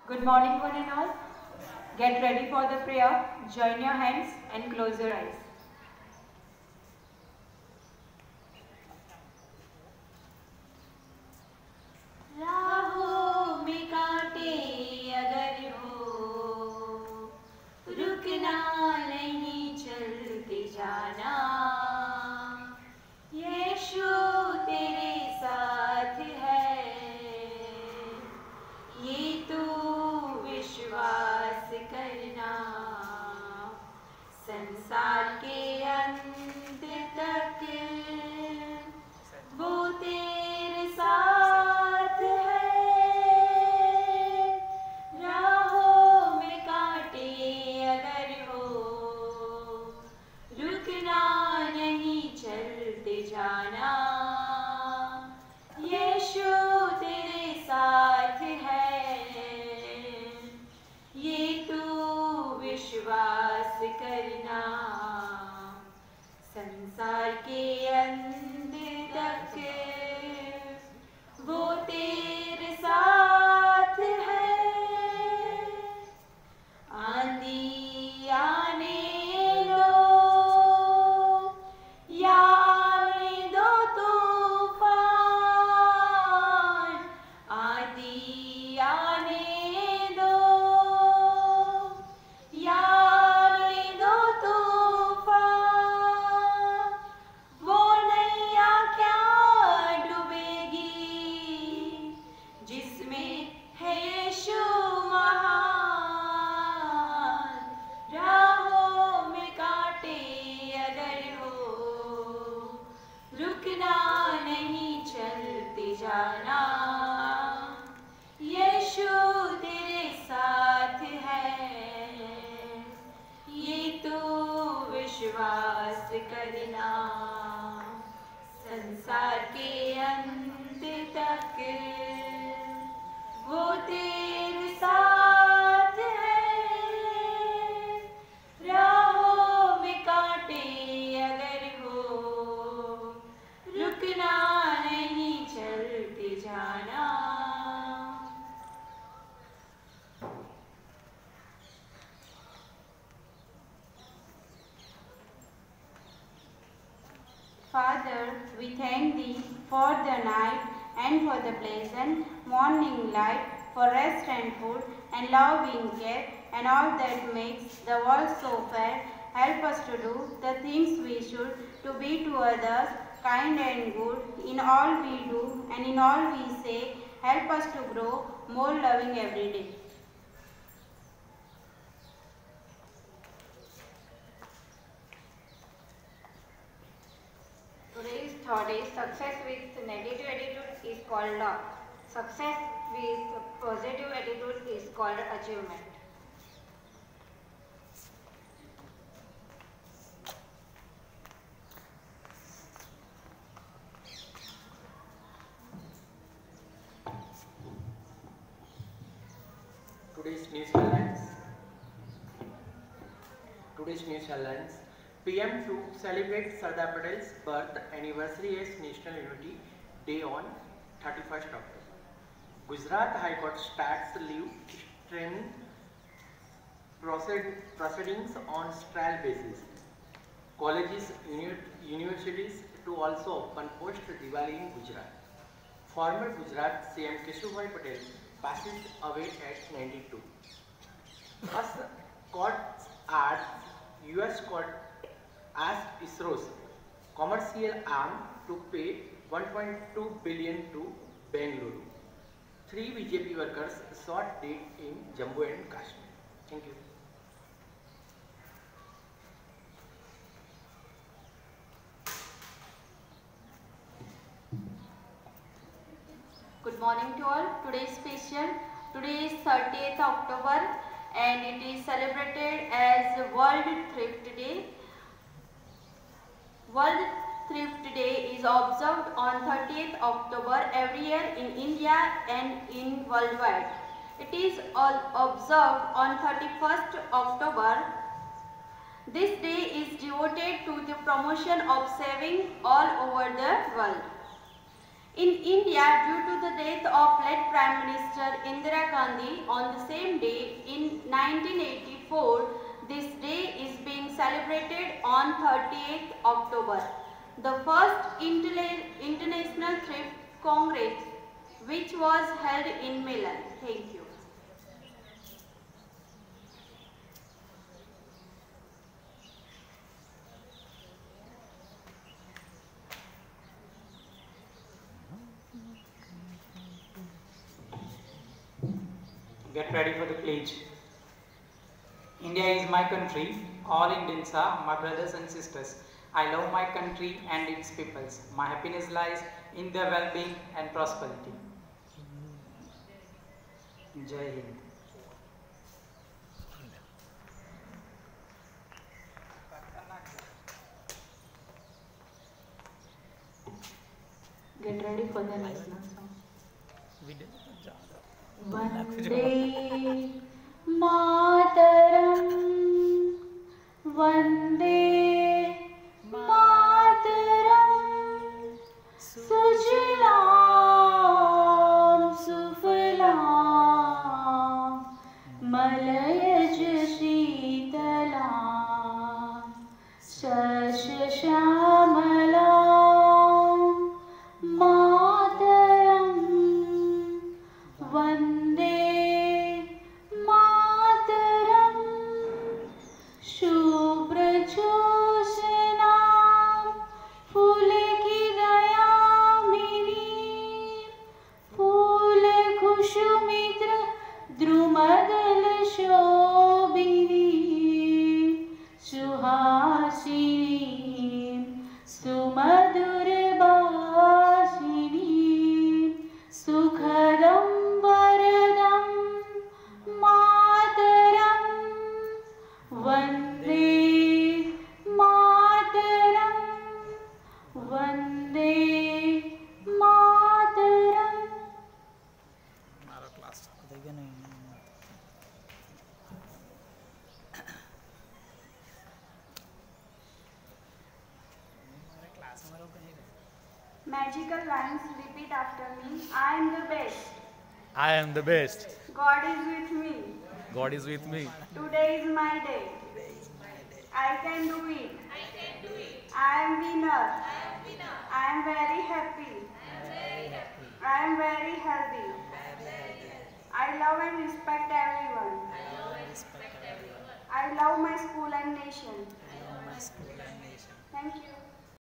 Good morning, one and all. Get ready for the prayer. Join your hands and close your eyes. राहों में कांटे अगर हो, रुकना नहीं, चलते जाना। यीशु तेरे साथ है, ये तू विश्वास करना। संसार के अंत तक वो तेरे साथ है। राहों में कांटे अगर हो, रुकना नहीं, चलते जाना। यीशु तेरे साथ है, ये तू विश्वास करना। संसार के अंत तक वो तेरे साथ है। आंधी आने दो या आने दो तूफान, आंधी आने दो या आने दो तूफान, वो नैया क्या डूबेगी जिसमें है यीशु महान। राहों में कांटे अगर हो, रुकना नहीं, चलते जाना। यीशु तेरे साथ है, ये तू विश्वास करना। संसार के अंत तक वो तेरे साथ है। राहों में कांटे अगर हो, रुकना नहीं, चलते जाना। Father, we thank Thee for the night and for the pleasant morning light, for rest and food and loving care and all that makes the world so fair. Help us to do the things we should, to be to others kind and good in all we do and in all we say. Help us to grow more loving every day. Today's thought is success with negative attitude is called luck. Success with positive attitude is called achievement. Today's news headlines. Today's news headlines. PM to celebrate Sardar Patel's birth anniversary as National Unity Day on 31st October. Gujarat High Court starts leave training proceedings on trial basis. Colleges, universities to also open post Diwali in Gujarat. Former Gujarat CM Keshubhai Patel passes away at 92. Us court asks US court asked ISRO's commercial arm to pay 1.2 billion to Bengaluru. 3 BJP workers shot dead in Jammu and Kashmir. Thank you. Good morning to all. Today is special. Today is 30th October and it is celebrated as World Thrift Day. World Thrift Day is observed on 30th October every year in India and in worldwide. It is observed on 31st October. This day is devoted to the promotion of saving all over the world. In India, due to the death of late Prime Minister Indira Gandhi on the same day in 1984, this day is being celebrated on 30th October. The first International Thrift Congress, which was held in Milan. Thank you. Get ready for the pledge. India is my country. All Indians are my brothers and sisters. I love my country and its peoples. My happiness lies in their well-being and prosperity. Jai Hind. Get ready for the national song. Vande Mataram, Vande Mataram, Sujalam Sufalam, Malayaj Sheetalam, Shashamalam, Mataram, Vande Mataram, Shubhra Jyotsnam, Phule ki dayamini, Phule kushumitra, Drumadal shobhini, Suhasini, Sumadur basini, Sukhadam Varadam, Mataram, Vande Mataram, Vande Mataram. Magical lines, repeat after me. I am the best. I am the best. God is with me. God is with me. Today is my day. I can do it. I am winner. I am very happy. I am very healthy. I love and respect everyone. I love my school and nation. Thank you.